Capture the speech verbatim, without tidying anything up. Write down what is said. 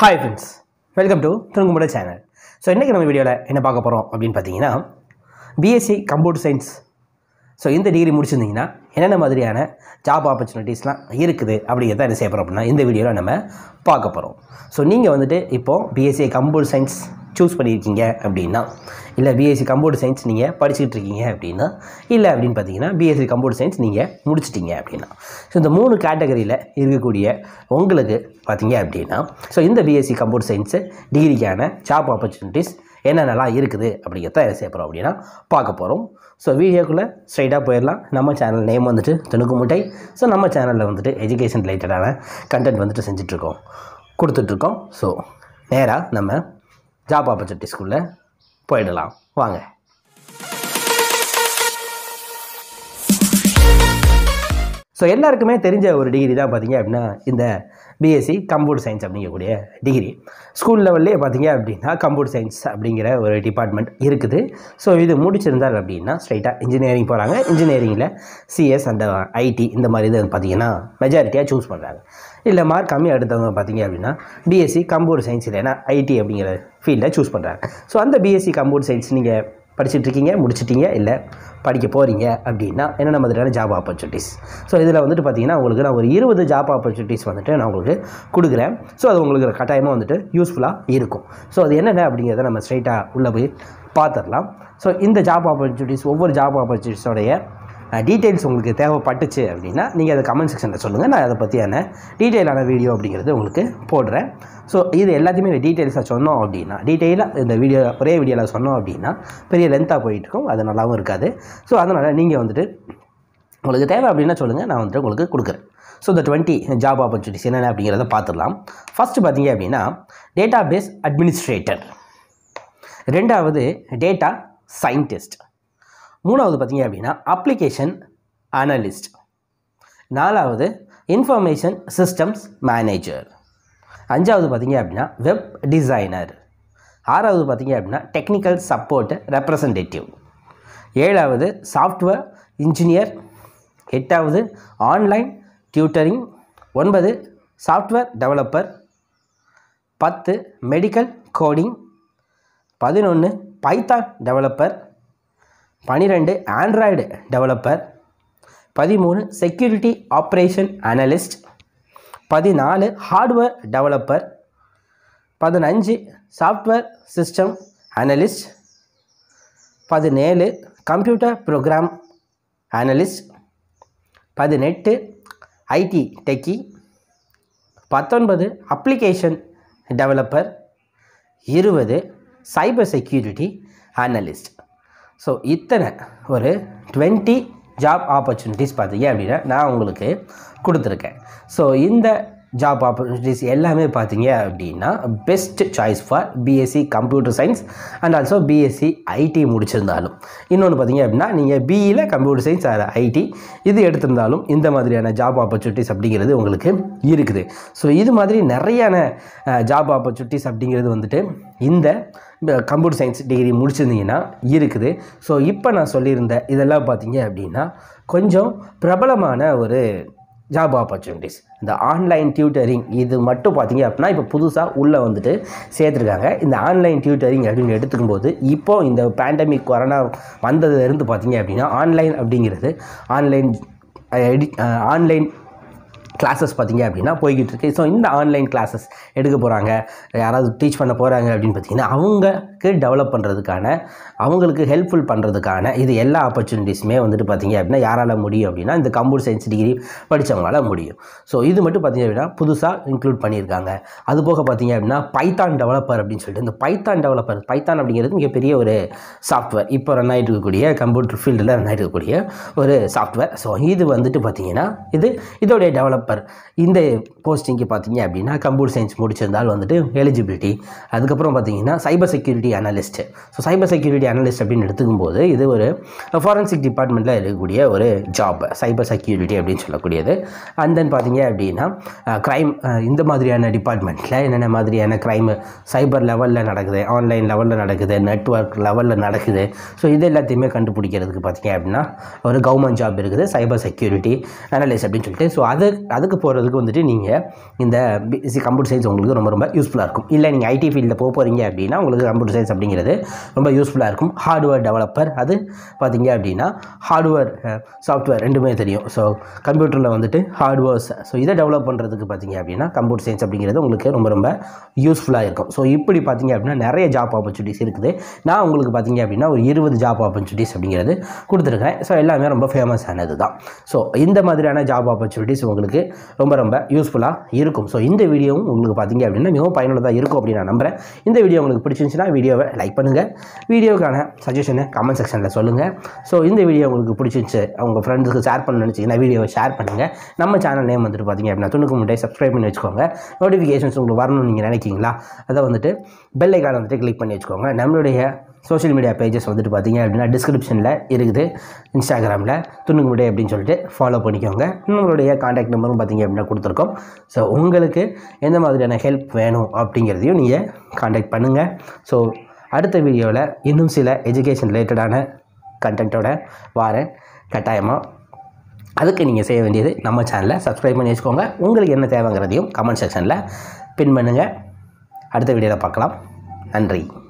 Hi friends, welcome to Thirungumbada channel. So இன்னைக்கு நம்ம வீடியோல என்ன பார்க்க போறோம் அப்படினு பாத்தீங்கன்னா B S c Computer Science. So இந்த டிகிரி முடிச்சிருந்தீங்கன்னா என்னென்ன மாதிரியான ஜாப் ஆப்பர்சூனிட்டிஸ்லாம் இருக்குது அப்படிங்கறத என்ன செய்ய போறோம் அப்படினா இந்த வீடியோல நம்ம பார்க்க போறோம். So நீங்க வந்துட்டு இப்போ B S c Computer Science choose பண்ணிருக்கீங்க அப்படினா இல்ல B S c Computer Science நீங்க படிச்சிட்டு இருக்கீங்க அப்படினா இல்ல அப்படினு பாத்தீங்கன்னா B S c Computer Science நீங்க முடிச்சிட்டீங்க அப்படினா சோ இந்த மூணு கேட்டகரியில இருக்கக்கூடிய உங்களுக்கு பாத்தீங்க அப்படினா சோ இந்த B S c Computer Science டிகிரிக்கான ஜாப் ஆப்பர்சூனிட்டிஸ் என்னென்னலாம் இருக்குது அப்படிங்கறத என்ன செய்ய போறோம் அப்படினா பார்க்க போறோம். சோ வீடியோக்குள்ள ஸ்ட்ரைட்டா போயிரலாம். நம்ம சேனல் நேம் வந்துட்டு துணுக்குமுட்டை. சோ நம்ம சேனல்ல வந்துட்டு எஜுகேஷன் ரிலேட்டடான கண்டென்ட் வந்துட்டு செஞ்சிட்டு இருக்கோம் கொடுத்துட்டு இருக்கோம். சோ நேரா நம்ம ஜாப் ஆப்பர்சூனிட்டிஸ்க்குள்ள போயிடலாம் வாங்க. ஸோ எல்லாருக்குமே தெரிஞ்ச ஒரு டிகிரி தான் பார்த்தீங்க அப்படின்னா இந்த B S c computer science அப்படிங்கக்கூடிய டிகிரி. ஸ்கூல் லெவல்லே பார்த்தீங்க அப்படின்னா கம்ப்யூட்டர் சயின்ஸ் அப்படிங்கிற ஒரு டிபார்ட்மெண்ட் இருக்குது. ஸோ இது முடிச்சிருந்தார் அப்படின்னா ஸ்ட்ரைட்டாக இன்ஜினியரிங் போகிறாங்க. இன்ஜினியரிங்கில் சிஎஸ் அண்ட் ஐடி இந்த மாதிரி இது பார்த்தீங்கன்னா மெஜாரிட்டியாக சூஸ் பண்ணுறாங்க. இல்லை மார்க் கம்மி எடுத்தவங்க பார்த்தீங்க அப்படின்னா B S c computer science இல்லைன்னா ஐடி அப்படிங்கிற ஃபீல்டை சூஸ் பண்ணுறாங்க. ஸோ அந்த B S c computer science நீங்கள் படிச்சுட்ருக்கீங்க முடிச்சிட்டிங்க இல்லை படிக்க போகிறீங்க அப்படின்னா என்னென்ன மாதிரியான ஜாப் ஆப்பர்ச்சுனிட்டிஸ். ஸோ இதில் வந்துட்டு பார்த்தீங்கன்னா உங்களுக்கு நான் ஒரு இருபது ஜாப் ஆப்பர்ச்சுனிட்டிஸ் வந்துட்டு நான் உங்களுக்கு கொடுக்குறேன். ஸோ அது உங்களுக்கு கட்டாயமாக வந்துட்டு யூஸ்ஃபுல்லாக இருக்கும். ஸோ அது என்னென்ன அப்படிங்கிறத நம்ம ஸ்ட்ரைட்டாக உள்ளே போய் பார்த்துடலாம். ஸோ இந்த ஜாப் ஆப்பர்ச்சுனிட்டிஸ் ஒவ்வொரு ஜாப் ஆப்பர்ச்சுனிட்டிஸோடைய டீட்டெயில்ஸ் உங்களுக்கு தேவைப்பட்டுச்சு அப்படின்னா நீங்கள் அதை கமெண்ட் செக்ஷனில் சொல்லுங்கள். நான் அதை பற்றியான டீட்டெயிலான வீடியோ அப்படிங்கிறது உங்களுக்கு போடுறேன். ஸோ இது எல்லாத்தையுமே டீட்டெயில்ஸாக சொன்னோம் அப்படின்னா டீட்டெயிலாக இந்த வீடியோ ஒரே வீடியோவில் சொன்னோம் அப்படின்னா பெரிய லென்த்தாக போயிட்டுருக்கும், அது நல்லாவும் இருக்காது. ஸோ அதனால் நீங்கள் வந்துட்டு உங்களுக்கு தேவை அப்படின்னா சொல்லுங்கள், நான் வந்துட்டு உங்களுக்கு கொடுக்குறேன். ஸோ இந்த டுவெண்ட்டி ஜாப் ஆப்பர்ச்சுனிட்டிஸ் என்னென்ன அப்படிங்கிறத பார்த்துடலாம். ஃபஸ்ட்டு பார்த்தீங்க அப்படின்னா டேட்டா பேஸ் அட்மினிஸ்ட்ரேட்டர், ரெண்டாவது டேட்டா சயின்டிஸ்ட், மூணாவது பார்த்தீங்க அப்படின்னா அப்ளிகேஷன் அனலிஸ்ட், நாலாவது இன்ஃபர்மேஷன் சிஸ்டம்ஸ் மேனேஜர், அஞ்சாவது பார்த்தீங்க அப்படின்னா வெப் டிசைனர், ஆறாவது பார்த்தீங்க அப்படின்னா டெக்னிக்கல் சப்போர்ட் ரெப்ரசன்டேட்டிவ், ஏழாவது சாஃப்ட்வேர் இன்ஜினியர், எட்டாவது ஆன்லைன் டியூட்டரிங், ஒன்பது சாஃப்ட்வேர் டெவலப்பர், பத்து மெடிக்கல் கோடிங், பதினொன்று பைத்தான் டெவலப்பர், பன்னிரெண்டு ஆண்ட்ராய்டு டெவலப்பர், பதிமூணு செக்யூரிட்டி ஆப்ரேஷன் அனலிஸ்ட், பதினாலு ஹார்ட்வேர் டெவலப்பர், பதினஞ்சு சாஃப்ட்வேர் சிஸ்டம் அனலிஸ்ட், பதினேழு கம்ப்யூட்டர் ப்ரோக்ராம் அனலிஸ்ட், பதினெட்டு ஐடி டெக்கி, பத்தொன்பது அப்ளிகேஷன் டெவலப்பர், இருபது சைபர் செக்யூரிட்டி அனலிஸ்ட். ஸோ இத்தனை ஒரு டுவெண்ட்டி ஜாப் ஆப்பர்ச்சுனிட்டிஸ் பார்த்தீங்க அப்படின்னா நான் உங்களுக்கு கொடுத்துருக்கேன். ஸோ இந்த ஜாப் ஆப்பர்ச்சுனிட்டிஸ் எல்லாமே பார்த்தீங்க அப்படின்னா best choice for B S c computer science and also B S c IT முடிச்சிருந்தாலும். இன்னொன்று பார்த்தீங்க அப்படின்னா நீங்கள் பிஇயில் கம்ப்யூட்டர் சயின்ஸ் ஆர் ஐடி இது எடுத்திருந்தாலும் இந்த மாதிரியான ஜாப் ஆப்பர்ச்சுனிட்டிஸ் அப்படிங்கிறது உங்களுக்கு இருக்குது. ஸோ இது மாதிரி நிறையான ஜாப் ஆப்பர்ச்சுனிட்டிஸ் அப்படிங்கிறது வந்துட்டு இந்த கம்ப்யூட்டர் சயின்ஸ் டிகிரி முடிச்சிருந்தீங்கன்னா இருக்குது. ஸோ இப்போ நான் சொல்லியிருந்த இதெல்லாம் பார்த்தீங்க அப்படின்னா கொஞ்சம் பிரபலமான ஒரு ஜாப் ஆப்பர்ச்சுனிட்டிஸ். இந்த ஆன்லைன் டியூட்டரிங் இது மட்டும் பார்த்தீங்க அப்படின்னா இப்போ புதுசாக உள்ளே வந்துட்டு சேர்த்துருக்காங்க. இந்த ஆன்லைன் டியூட்டரிங் அப்படின்னு எடுத்துக்கும் போது இப்போது இந்த பேண்டமிக் கொரோனா வந்ததுலேருந்து பார்த்தீங்க அப்படின்னா ஆன்லைன் அப்படிங்கிறது ஆன்லைன் எடி ஆன்லைன் கிளாஸஸ் பார்த்தீங்க அப்படின்னா போய்கிட்டு இருக்கு. ஸோ இந்த ஆன்லைன் கிளாஸஸ் எடுக்க போகிறாங்க, யாராவது டீச் பண்ண போகிறாங்க அப்படின்னு பார்த்தீங்கன்னா அவங்களுக்கு டெவலப் பண்ணுறதுக்கான அவங்களுக்கு ஹெல்ப்ஃபுல் பண்ணுறதுக்கான இது எல்லா ஆப்பர்ச்சுனிட்டிஸுமே வந்துட்டு பார்த்தீங்க அப்படின்னா யாரால் முடியும் அப்படின்னா இந்த கம்ப்யூட்டர் சயின்ஸ் டிகிரி படித்தவங்களால முடியும். ஸோ இது மட்டும் பார்த்தீங்க அப்படின்னா புதுசாக இன்க்ளூட் பண்ணியிருக்காங்க. அது போக பார்த்தீங்க அப்படின்னா பைத்தான் டெவலப்பர் அப்படின்னு சொல்லிட்டு இந்த பைத்தான் டெவலப்பர் பைத்தான் அப்படிங்கிறது மிகப்பெரிய ஒரு சாஃப்ட்வேர், இப்போ ரன் ஆகிட்டு இருக்கக்கூடிய கம்ப்யூட்டர் ஃபீல்டில் ரன் ஆகிட்டு இருக்கக்கூடிய ஒரு சாஃப்ட்வேர். ஸோ இது வந்துட்டு பார்த்தீங்கன்னா இது இதோடைய டெவலப்பர் இந்த போஸ்டிங்க்கு பார்த்தீங்க அப்படின்னா கம்ப்யூட்டர் சயின்ஸ் முடிச்சிருந்தால் வந்துட்டு எலிஜிபிலிட்டி. அதுக்கப்புறம் பார்த்தீங்கன்னா cyber security analyst. So cyber security analyst அப்படின்னு எடுத்துக்கும் போது இது ஒரு ஃபாரன்சிக் டிபார்ட்மெண்ட்டில் இருக்கக்கூடிய ஒரு ஜாப் சைபர் செக்யூரிட்டி அப்படின்னு சொல்லக்கூடியது. அண்ட் தென் பார்த்தீங்க அப்படின்னா க்ரைம் இந்த மாதிரியான டிபார்ட்மெண்ட்டில் என்னென்ன மாதிரியான க்ரைம் சைபர் லெவலில் நடக்குது, ஆன்லைன் லெவலில் நடக்குது, நெட்வொர்க் லெவலில் நடக்குது. ஸோ இது எல்லாத்தையுமே கண்டுபிடிக்கிறதுக்கு பார்த்தீங்க அப்படின்னா ஒரு கவர்மெண்ட் ஜாப் இருக்குது சைபர் செக்யூரிட்டி அனலிஸ்ட் அப்படின்னு சொல்லிட்டு. ஸோ அது அதுக்கு போகிறதுக்கு வந்துட்டு நீங்கள் இந்த பிஎஸ்சி கம்ப்யூட்டர் சயின்ஸ் உங்களுக்கு ரொம்ப ரொம்ப யூஸ்ஃபுல்லாக இருக்கும். இல்லை நீங்கள் ஐடி ஃபீல்டில் போக போகிறீங்க அப்படின்னா உங்களுக்கு கம்ப்யூட்டர் சயின்ஸ் அப்படிங்கிறது ரொம்ப யூஸ்ஃபுல்லாக இருக்கும். ஹார்ட்வேர் டெவலப்பர் அது பார்த்தீங்க அப்படின்னா ஹார்ட்வேர் சாஃப்ட்வேர் ரெண்டுமே தெரியும். ஸோ கம்ப்யூட்டரில் வந்துட்டு ஹார்ட்வேர்ஸ் ஸோ இதை டெவலப் பண்ணுறதுக்கு பார்த்தீங்க அப்படின்னா கம்ப்யூட்டர் சயின்ஸ் அப்படிங்கிறது உங்களுக்கு ரொம்ப ரொம்ப யூஸ்ஃபுல்லாக இருக்கும். ஸோ இப்படி பார்த்தீங்க அப்படின்னா நிறைய ஜாப் ஆப்பர்ச்சுனிட்டிஸ் இருக்குது. நான் உங்களுக்கு பார்த்தீங்க அப்படின்னா ஒரு இருபது ஜாப் ஆப்பர்ச்சுனிட்டிஸ் அப்படிங்கிறது கொடுத்துருக்கேன். ஸோ எல்லாமே ரொம்ப ஃபேமஸ் ஆனது தான். ஸோ இந்த மாதிரியான ஜாப் ஆப்பர்ச்சுனிட்டிஸ் உங்களுக்கு ரொம்ப ரொம்ப யூஸ்ஃபுல்லாக இருக்கும். ஸோ இந்த வீடியோவும் உங்களுக்கு பார்த்தீங்க அப்படின்னா மிகவும் பயனுள்ளதாக இருக்கும் அப்படின்னு நான் நம்புகிறேன். இந்த வீடியோ உங்களுக்கு பிடிச்சிருந்துச்சுன்னா வீடியோவை லைக் பண்ணுங்கள். வீடியோக்கான சஜஷனை கமெண்ட் செக்ஷனில் சொல்லுங்கள். ஸோ இந்த வீடியோ உங்களுக்கு பிடிச்சிருந்துச்சு அவங்க ஃப்ரெண்ட்ஸுக்கு ஷேர் பண்ண நினச்சிங்கன்னா வீடியோவை ஷேர் பண்ணுங்கள். நம்ம சேனல் நேம் வந்துட்டு பார்த்தீங்க அப்படின்னா துணுக்கு முன்னாடி சப்ஸ்கிரைப் பண்ணி வச்சுக்கோங்க. நோட்டிஃபிகேஷன்ஸ் உங்களுக்கு வரணும்னு நீங்கள் நினைக்கிங்களா அதை வந்துட்டு பெல் ஐக்கானை வந்துட்டு கிளிக் பண்ணி வச்சுக்கோங்க. நம்மளுடைய சோஷியல் மீடியா பேஜஸ் வந்துட்டு பார்த்தீங்க அப்படின்னா டிஸ்கிரிப்ஷனில் இருக்குது. இன்ஸ்டாகிராமில் துணுக்கு முன்னாடி அப்படின்னு சொல்லிட்டு ஃபாலோ பண்ணிக்கோங்க. நம்மளுடைய கான்டாக்ட் நம்பரும் பார்த்தீங்க அப்படின்னா கொடுத்துருக்கோம். ஸோ உங்களுக்கு எந்த மாதிரியான ஹெல்ப் வேணும் அப்படிங்கிறதையும் நீங்கள் கான்டாக்ட் பண்ணுங்கள். ஸோ அடுத்த வீடியோவில் இன்னும் சில எஜுகேஷன் ரிலேட்டடான கண்டென்ட்டோட வாரேன் கட்டாயமாக. அதுக்கு நீங்கள் செய்ய வேண்டியது நம்ம சேனலை சப்ஸ்கிரைப் பண்ணி வச்சுக்கோங்க. உங்களுக்கு என்ன தேவைங்கிறதையும் கமெண்ட் செக்ஷனில் பின் பண்ணுங்கள். அடுத்த வீடியோவில் பார்க்கலாம். நன்றி.